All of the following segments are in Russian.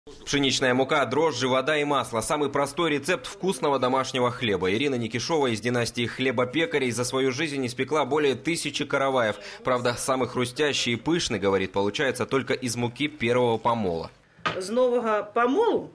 Пшеничная мука, дрожжи, вода и масло – самый простой рецепт вкусного домашнего хлеба. Ирина Никишова из династии хлебопекарей за свою жизнь испекла более 1000 караваев. Правда, самый хрустящий и пышный, говорит, получается только из муки первого помола. З нового помолу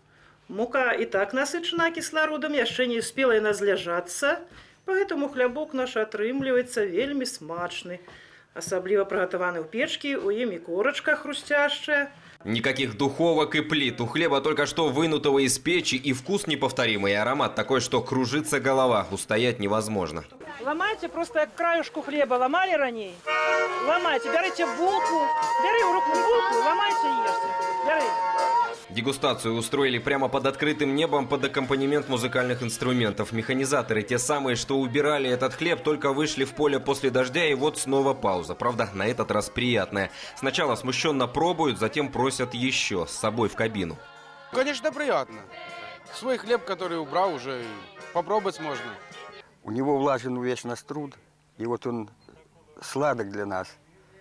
мука и так насыщена кислородом, яшчэ не успела и назляжаться, поэтому хлябок наш атрымліваецца вельмі смачны. Асабліва приготованы в печке, у ім и корочка хрустящая. Никаких духовок и плит. У хлеба только что вынутого из печи, и вкус неповторимый, и аромат такой, что кружится голова. Устоять невозможно. Ломайте просто краюшку хлеба, ломали ранее. Ломайте, берите булку, бери в руку булку, ломайте и ешьте. Бери. Дегустацию устроили прямо под открытым небом под аккомпанемент музыкальных инструментов. Механизаторы, те самые, что убирали этот хлеб, только вышли в поле после дождя, и вот снова пауза. Правда, на этот раз приятная. Сначала смущенно пробуют, затем просят еще с собой в кабину. Конечно, приятно. Свой хлеб, который убрал, уже попробовать можно. У него влажен весь наш труд, и вот он сладок для нас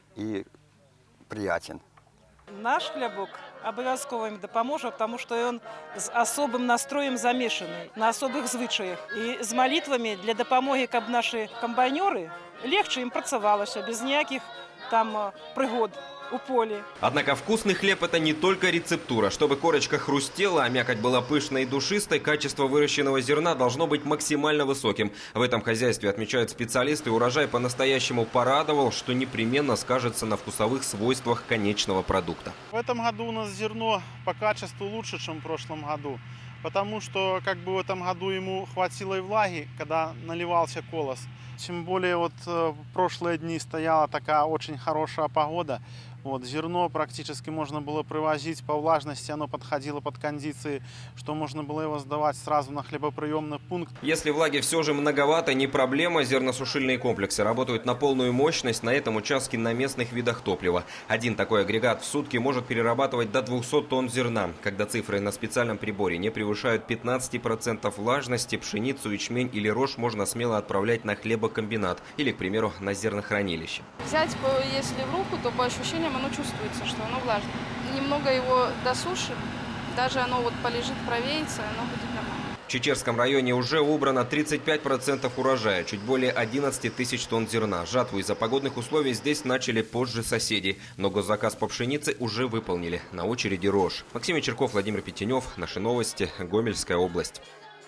и приятен. Наш хлебок обов'язково им допоможе, потому что он с особым настроем замешанный, на особых звычаях. И с молитвами для допомоги, как наши комбайнеры, легче им працевалося, без никаких там пригод у поле. Однако вкусный хлеб – это не только рецептура. Чтобы корочка хрустела, а мякоть была пышной и душистой, качество выращенного зерна должно быть максимально высоким. В этом хозяйстве, отмечают специалисты, урожай по-настоящему порадовал, что непременно скажется на вкусовых свойствах конечного продукта. В этом году у нас зерно по качеству лучше, чем в прошлом году. Потому что в этом году ему хватило и влаги, когда наливался колос. Тем более в прошлые дни стояла такая очень хорошая погода. Зерно практически можно было привозить по влажности, оно подходило под кондиции, что можно было его сдавать сразу на хлебоприемный пункт. Если влаги все же многовато, не проблема. Зерносушильные комплексы работают на полную мощность на этом участке на местных видах топлива. Один такой агрегат в сутки может перерабатывать до 200 тонн зерна. Когда цифры на специальном приборе не превышают 15% влажности, пшеницу, ячмень или рожь можно смело отправлять на хлебокомбинат или, к примеру, на зернохранилище. Взять, если в руку, то по ощущениям оно чувствуется, что оно влажное. Немного его досушим, даже оно полежит, провеется, оно будет нормально. В Чечерском районе уже убрано 35% урожая, чуть более 11 тысяч тонн зерна. Жатву из-за погодных условий здесь начали позже соседи. Но госзаказ по пшенице уже выполнили. На очереди рожь. Максим Вечерков, Владимир Петенев. Наши новости. Гомельская область.